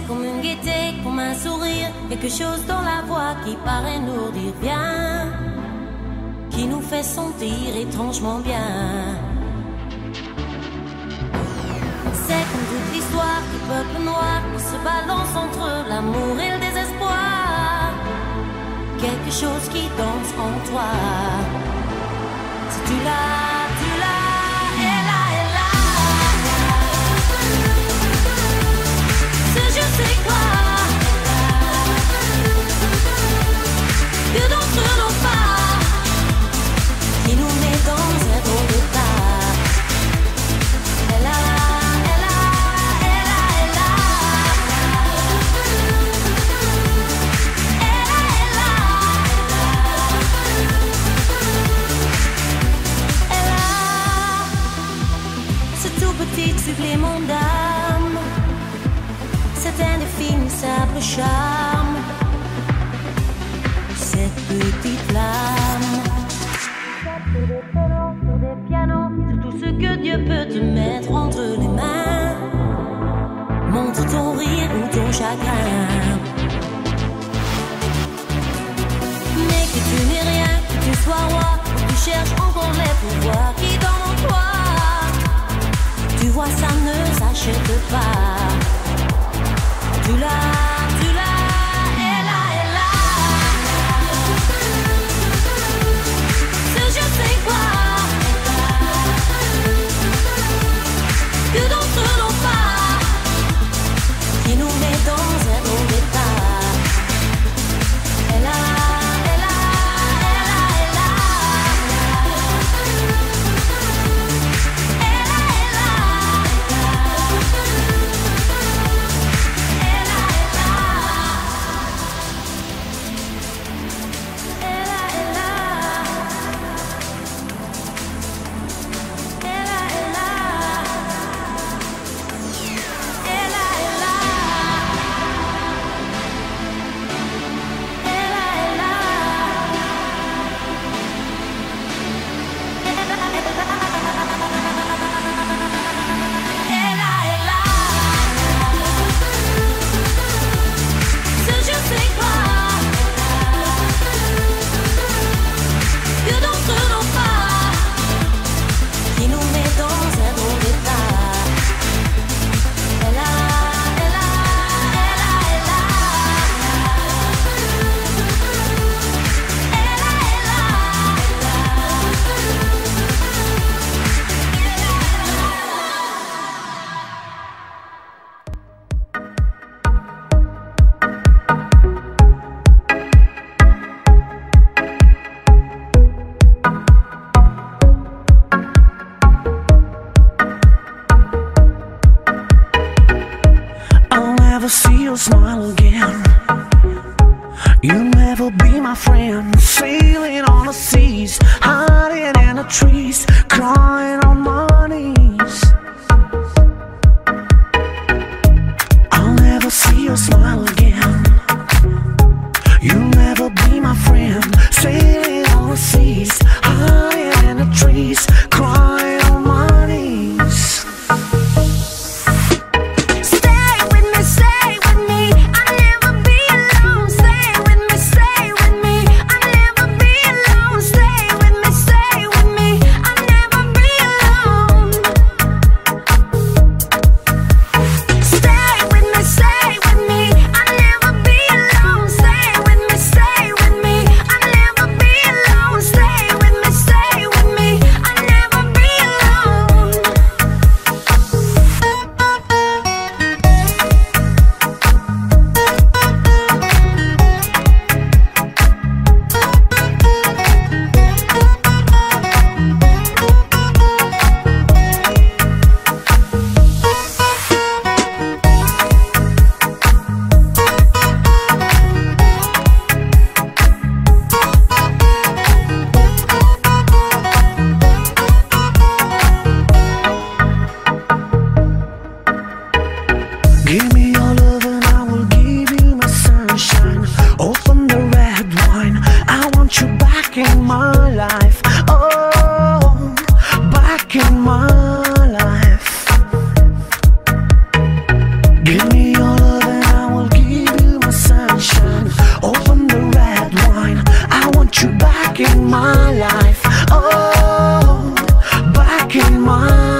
comme une gaieté, comme un sourire, quelque chose dans la voix qui paraît nous dire bien, qui nous fait sentir étrangement bien. C'est comme toute l'histoire du peuple noir qui se balance entre l'amour et le désespoir, quelque chose qui danse en toi. Si tu l'as, tu l'as, elle a, elle a. Ce je sais quoi que d'entre nos pas qui nous met dans un drôle d'état. Elle a, elle a, elle a, elle a. Elle a, elle a. Elle a ce tout petit supplément d'âme, cet indéfinissable charme, cette petite flamme. Sur des violons, sur des pianos, sur tout ce que Dieu peut te mettre entre les mains. Montre ton rire ou ton chagrin, mais que tu n'es rien, que tu sois roi, que tu cherches encore les pouvoirs qui dorment en toi. Tu vois, ça ne s'achète pas. Tu l'as, tu l'as, elle a, elle a. Ce je sais quoi que d'entre nos pas qui nous met dans un drôle d'état. Elle a, elle a, elle a, elle a. Elle a, elle a. See your smile again. You'll never be my friend. Sailing on the seas, hiding in the trees, crying on my knees. I'll never see your smile again. You'll never be my friend. Sailing on the seas, hiding in the trees, crying on my knees. Stay with me, making mine.